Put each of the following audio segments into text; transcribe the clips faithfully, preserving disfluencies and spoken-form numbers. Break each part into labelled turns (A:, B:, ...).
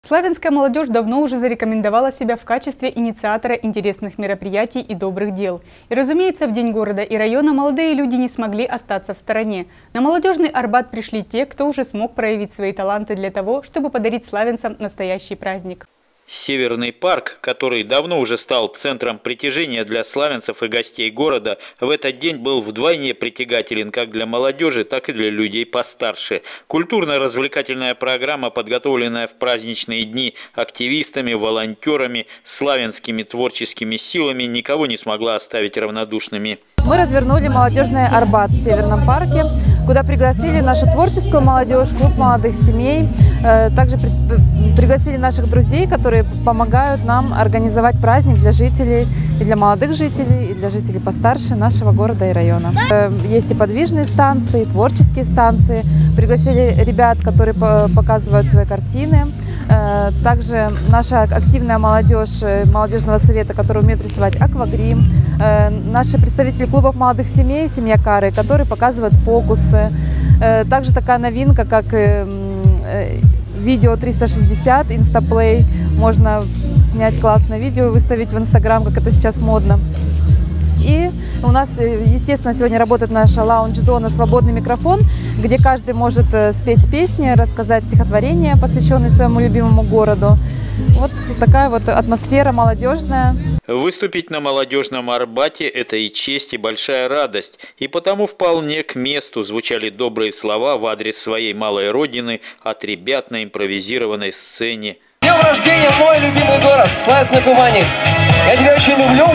A: Славянская молодежь давно уже зарекомендовала себя в качестве инициатора интересных мероприятий и добрых дел. И, разумеется, в День города и района молодые люди не смогли остаться в стороне. На молодежный Арбат пришли те, кто уже смог проявить свои таланты для того, чтобы подарить славянцам настоящий праздник.
B: Северный парк, который давно уже стал центром притяжения для славянцев и гостей города, в этот день был вдвойне притягателен как для молодежи, так и для людей постарше. Культурно-развлекательная программа, подготовленная в праздничные дни активистами, волонтерами, славянскими творческими силами, никого не смогла оставить равнодушными.
C: Мы развернули молодежный Арбат в Северном парке, куда пригласили нашу творческую молодежь, клуб молодых семей. Также пригласили наших друзей, которые помогают нам организовать праздник для жителей, и для молодых жителей, и для жителей постарше нашего города и района. Есть и подвижные станции, и творческие станции. Пригласили ребят, которые показывают свои картины. Также наша активная молодежь молодежного совета, которая умеет рисовать аквагрим. Наши представители клубов молодых семей, семья Кары, которые показывают фокусы. Также такая новинка, как видео триста шестьдесят, инстаплей. Можно снять классное видео и выставить в Инстаграм, как это сейчас модно. И у нас, естественно, сегодня работает наша лаунж-зона «Свободный микрофон», где каждый может спеть песни, рассказать стихотворения, посвященные своему любимому городу. Вот такая вот атмосфера молодежная.
B: Выступить на молодежном Арбате – это и честь, и большая радость. И потому вполне к месту звучали добрые слова в адрес своей малой родины от ребят на импровизированной сцене.
D: С днем рождения, мой любимый город, Славянск на Кубани. Я тебя очень люблю.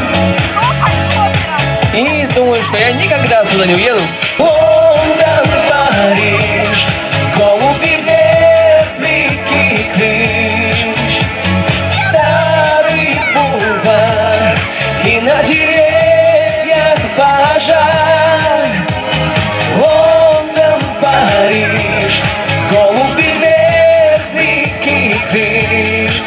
D: И думаю, что я никогда отсюда не уеду. Лондон, Париж, голуби, верблики, крыш, старый бульвар, и на деревьях пожар. Лондон, Париж, голуби, верблики, крыш.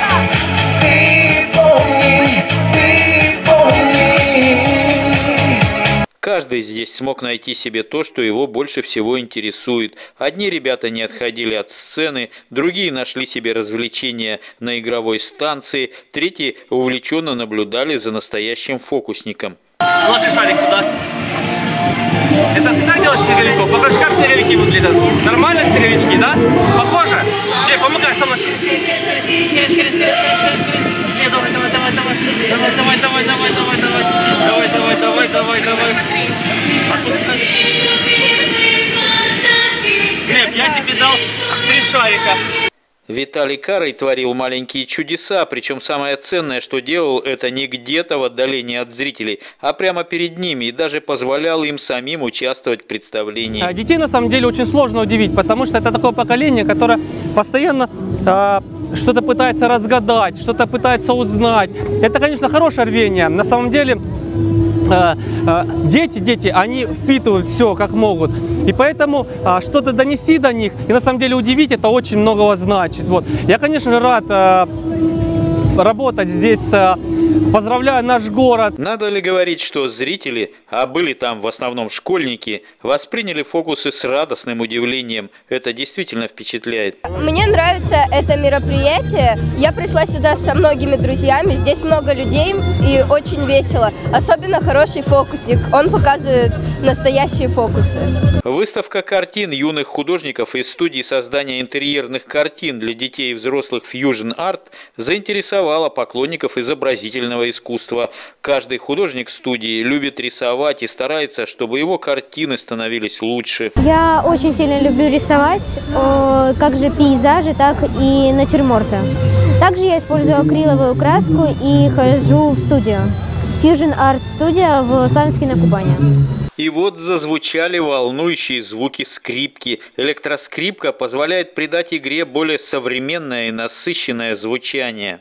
D: Ты помни, ты помни.
B: Каждый здесь смог найти себе то, что его больше всего интересует. Одни ребята не отходили от сцены, другие нашли себе развлечения на игровой станции, третьи увлеченно наблюдали за настоящим фокусником.
E: Положи шарик сюда. Это ты так делаешь снеговиков? Покажи, как снеговики выглядят. Нормально снеговички, да? Похоже? Эй, помогай со мной. Давай, давай, давай, давай. Давай, давай, давай, давай, давай, давай. Давай, давай, давай, давай, давай. Глеб, я тебе дал три шарика.
B: Виталий Карый творил маленькие чудеса, причем самое ценное, что делал, это не где-то в отдалении от зрителей, а прямо перед ними, и даже позволял им самим участвовать в представлении.
E: Детей на самом деле очень сложно удивить, потому что это такое поколение, которое постоянно э, что-то пытается разгадать, что-то пытается узнать. Это, конечно, хорошее рвение. На самом деле э, э, дети, дети, они впитывают все как могут. И поэтому а, что-то донести до них и на самом деле удивить, это очень многого значит. Вот. Я, конечно же, рад а, работать здесь, а, поздравляю наш город.
B: Надо ли говорить, что зрители, а были там в основном школьники, восприняли фокусы с радостным удивлением. Это действительно впечатляет.
F: Мне нравится это мероприятие. Я пришла сюда со многими друзьями. Здесь много людей и очень весело. Особенно хороший фокусник. Он показывает настоящие фокусы.
B: Выставка картин юных художников из студии создания интерьерных картин для детей и взрослых Fusion Art заинтересовала поклонников изобразительного искусства. Каждый художник студии любит рисовать и старается, чтобы его картины становились лучше.
G: Я очень сильно люблю рисовать, как же пейзажи, так и натюрморты. Также я использую акриловую краску и хожу в студию. Fusion Art студия в Славянске на Кубани.
B: И вот зазвучали волнующие звуки скрипки. Электроскрипка позволяет придать игре более современное и насыщенное звучание.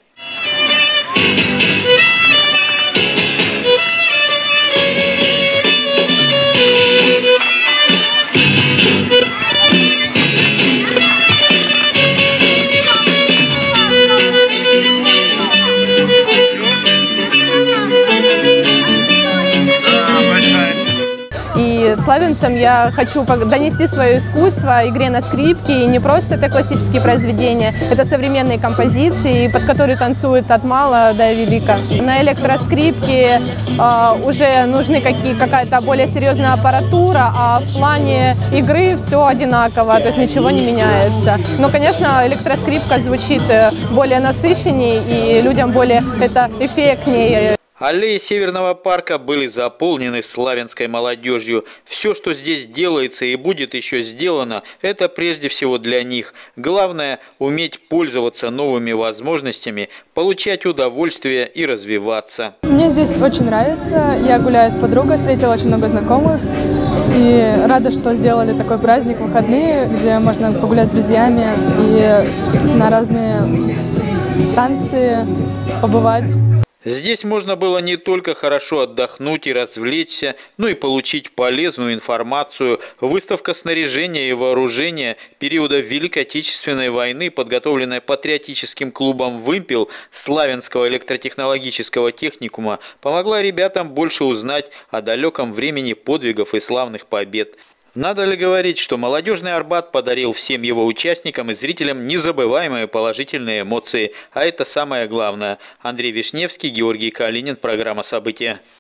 C: И
H: славянцам я хочу донести свое искусство игре на скрипке. И не просто это классические произведения, это современные композиции, под которые танцуют от мала до велика. На электроскрипке э, уже нужны какая-то более серьезная аппаратура, а в плане игры все одинаково, то есть ничего не меняется. Но, конечно, электроскрипка звучит более насыщеннее и людям более это эффектнее.
B: Аллеи Северного парка были заполнены славянской молодежью. Все, что здесь делается и будет еще сделано, это прежде всего для них. Главное – уметь пользоваться новыми возможностями, получать удовольствие и развиваться.
I: Мне здесь очень нравится. Я гуляю с подругой, встретила очень много знакомых. И рада, что сделали такой праздник в выходные, где можно погулять с друзьями и на разные станции побывать.
B: Здесь можно было не только хорошо отдохнуть и развлечься, но и получить полезную информацию. Выставка снаряжения и вооружения периода Великой Отечественной войны, подготовленная патриотическим клубом «Вымпел» Славянского электротехнологического техникума, помогла ребятам больше узнать о далеком времени подвигов и славных побед. Надо ли говорить, что молодежный Арбат подарил всем его участникам и зрителям незабываемые положительные эмоции, а это самое главное. Андрей Вишневский, Георгий Калинин, программа «События».